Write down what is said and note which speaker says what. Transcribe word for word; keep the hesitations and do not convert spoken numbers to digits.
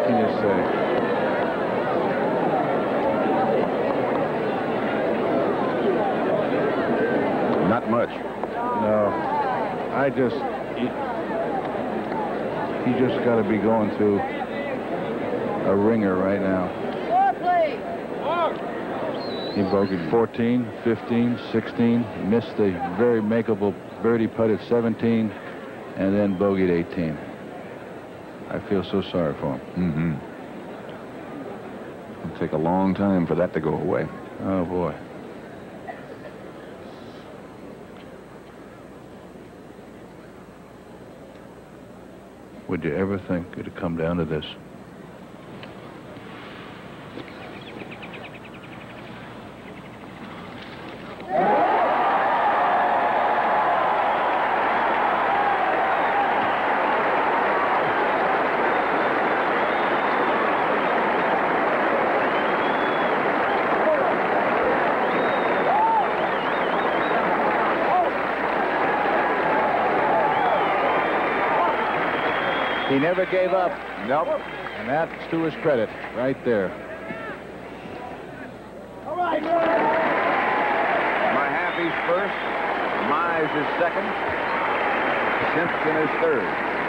Speaker 1: can you say?
Speaker 2: Not much.
Speaker 1: No. I just... He, he just got to be going to a ringer right now. He bogeyed fourteen, fifteen, sixteen, missed the very makeable birdie putt at seventeen, and then bogeyed eighteen. I feel so sorry for him.
Speaker 2: Mm-hmm. It'll take a long time for that to go away.
Speaker 1: Oh, boy. Would you ever think it'd come down to this? He never gave up.
Speaker 2: Nope.
Speaker 1: And that's to his credit right there.
Speaker 3: All right.
Speaker 2: Mahaffey's first. Mize is second. Simpson is third.